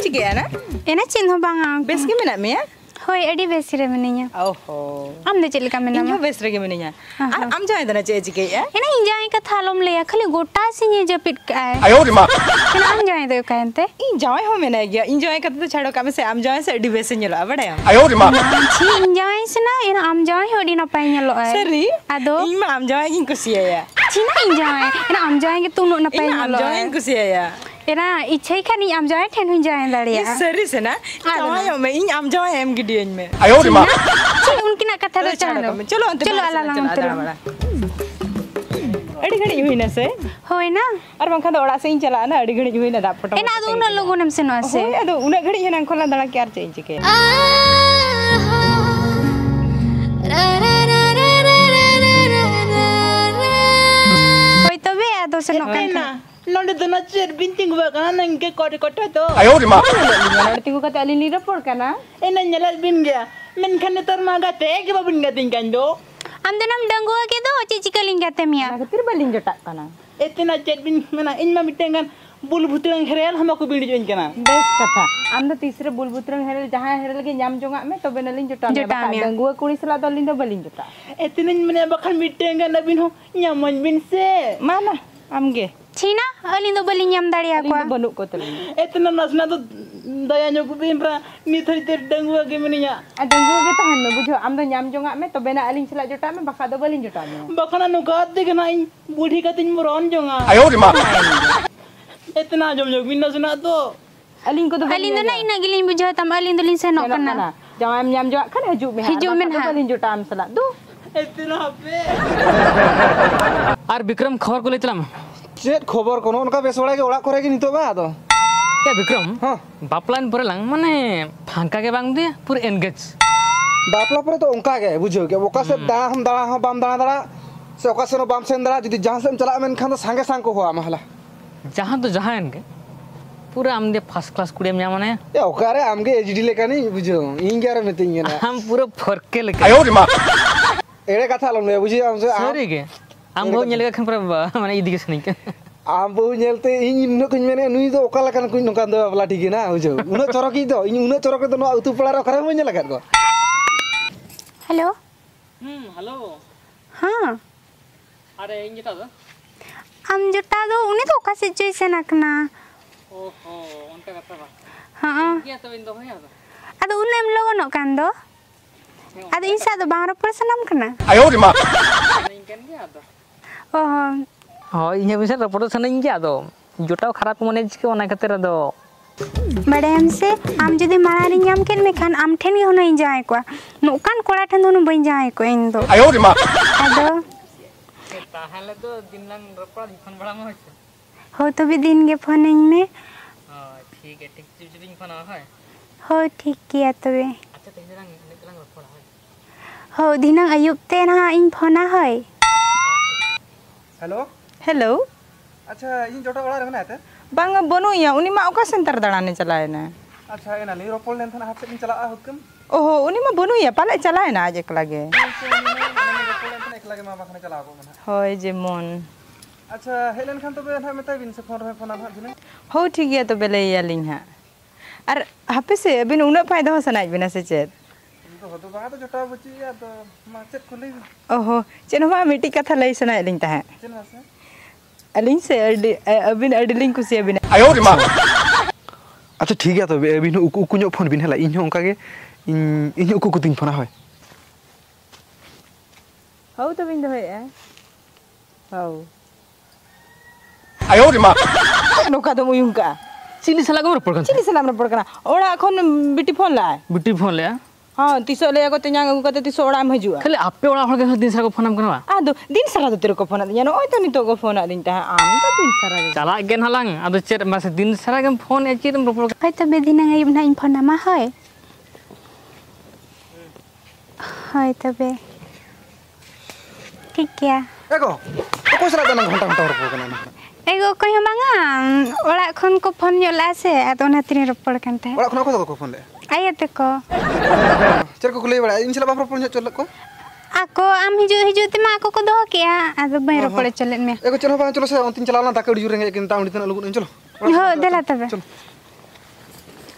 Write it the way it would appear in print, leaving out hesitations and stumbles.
चिके ना एना चिन्ह बांगा बेस के मेना में होय एडी बेस रे मिनिया ओहो आम दे चलका मेना इन बेस रे के मिनिया आम जाय दना चे चिके एना इन जाय का थालोम ले खाली गोटा सिने जपिट का आयो रे मां एना आम जाय दे कायनते इन जाय हो मेना गया इन जाय का तो छाड़ो का में से आम जाय से एडी बेस नेलो बड़ा आयो रे मां छी इन जाय से ना एना आम जाय होडी ना पाई नेलो सरी आदो इन मा आम जाय इन कुसिया छी ना इन जाय एना आम जाय के तुम ना पाई इन आम नेलो जाय इन कुसिया एना इच्छा खानी आम जाय ठेन हुन जाय दाड़िया सरी से ना जाय में इन आम जाय एम गिडियन में आयो रे मां छी उनकी ना कथा दो चलो चलो चलो अला अड़ी घड़ी हुई ना से होय ना और बंखा दो ओड़ा से इन चला ना अड़ी घड़ी हुई ना दा पटो एना दो उन लोगों नम से नो से अदो उना घड़ी है ना खोला दड़ा क्यार चेंज के होय तबे आदो से नो ना लोंडे दना चेर बिंतिंग बा kana nangke kote kote to आयो रे मां नड़ तिगु कते अली नी रपोर kana ena nyalal bin gaya men kan tar maga te ke babin gating kan do am denam dangua ke do cici kaling kate mia खातिर बलिन जटा kana etina chet bin mena in ma mitengan bul butrang herel hamako bin join kana बेस कथा आम the तीसरे बुलबुत्रंग हेरल जहां हेरल के जाम जोंगा में तो बेनलिन जटा में गंगुआ कुड़ी सला दलिन दो बलिन जटा etina mena bakal mitengan abin ho nyaman bin se माना आमगे छीना अली दो बलिन यम दाड़िया को बनुक को तली etina nasna to daya nyoku bin ra ni thari ter dangua ke meninya Gangua के तहन में बुझो आम द जाम जोंगा में तो बेना अलिन सला जटा में बखा दो बलिन जटा में bakana nukat de kana in budi katin moron jonga आयो रे मां etina jom jog bin nasna to अलिन को तो अली दो ना इना गिलिन बुझो तम अली दो लिन से नो करना जाम जाम जो खन हजू में हिजू में हा बलिन जटा में सला दो etina pe আর বিক্রম খবর কো লইতলাম चेत खबर कोनो उनका बेस बड़ा के ओड़ा करे के नितो बा तो কে বিক্রম हां বাপলান পরে লাং মানে ফাঁকা के बांग दे पूरे एंगेज बापला पर तो उनका के बुझो के ओका से दाड़ा हम बाम दाड़ा से ओका से बाम सेन दाड़ा जदी जहां से चला में खान तो संगे संग को हुआ महला जहां तो जहां इनके पूरा हम दे फर्स्ट क्लास कुड़े में माने ए ओका रे आमगे एचडी लेका नहीं बुझो इन ग्यारे में तिंगे ना हम पूरा फरके लेके आयो रे मां एड़े कथा लो ने बुझी हमसे सरी के हम बहुत नेले खन पर माने इदिके सनी के आम बहु नेलते इन इन कुछ मेने नुई दो ओका लकन कुछ नोकान दो बापला ठीक ना बुझो उन चरकी दो इन उन चरक दो नो उतु पड़ा रो करे मने लगा को हेलो हेलो हां अरे इन जटा दो am jota do uni to ka situation akna ओहो उनका कथा बा हां किया तो इन दो है ado unem logo no kan do ado insa do bangro personam kana आयो रे मां इन केन गया तो oh हो इन बिसे रपोर्ट सनइन गया तो जोटाव खराब मने के ओना खातिर दो बड़े हमसे आम जदि मारारी नाम केन में खान आम ठेन होना इन जाए को नोकान कोड़ा ठन दोनो बइन जाए को इन दो आयो रे मां ado ताहले तो दिन लंग रपोर्ट फोन बड़ा में होइसे हो तो भी दिन के फोन इन में हां ठीक है ठीक चिपिंग फोन है हो ठीक किया तबे अच्छा तो रंग निकलंग रपोर्ट है हो दिनंग अयुब ते ना इन फोना है हेलो हेलो अच्छा इन जोटा ओड़ा रे ना ते बांगा बनु या उनी मा ओका सेंटर दड़ाने चलाए ना अच्छा एना ली रोपल लेन थाना हाथ से चला हुकम ओहो उनी मा बनु या पाले चलाए ना आज एकला गे रोपल लेन थाना एकला के मामा खाने चला को मना होय जे मन अच्छा हेलन खान तो बे ना मेता बिन से फोन रे फोन आ दिने हो ठीक है तो बेले या लिंग हा अर हापे से बिन उना फायदा हो सनाई बिना से चेत तो हो तो बा तो जोटा बची या तो मा चेत को ले ओहो चेनवा मिटी कथा लई सनाई लिंग ता है चेना से अलिंग से अबिन अडिलिंग कुसिया बिना आयो रे मां अच्छा ठीक है तो बिन उकु नो फोन बिन हला इन होंका के इन उकु कुतिन फोन होय हो तो बिन दो है हो आयो रे मां नोका तो मुयुंका चिली सला को रपोर्ट चिली सलाम न पड़कना ओड़ा खन बिटी फोन लाए बिटी फोन ले हां तिसो ले को तेन्या को ते तिसो ओड़ा में हजुआ खाली आपे ओड़ा हळ के दिन सरा को फोन करवा आ दो दिन सारा तो तेरे को फोन दिया ओय तो नितो को फोन दिन ता आम तो दिन सारा चला गेन हलांग अदो चेर मासे दिन सरा के फोन ए चिरम रपोर्ट होय तबे दिनंग अयुब ना इन फोना मा है होय तबे ठीक क्या एगो को सरा दन घंटा घंटा रोपल कना एगो कहियो बांगा ओड़ा खन को फोन योला से आतो ना तिने रपड़ कंते ओड़ा खना को फोन ले आयते को चेर को ले बड़ा इन चला बाप रोपल चल को ako am hiju te ma ako ko doh kya ado bai ro pore chalen me एको चलो बा चलो से अंतिम चला ना ताके उड़ी रेंगे किन ताउंडी तना लोगन चलो हो देला तबे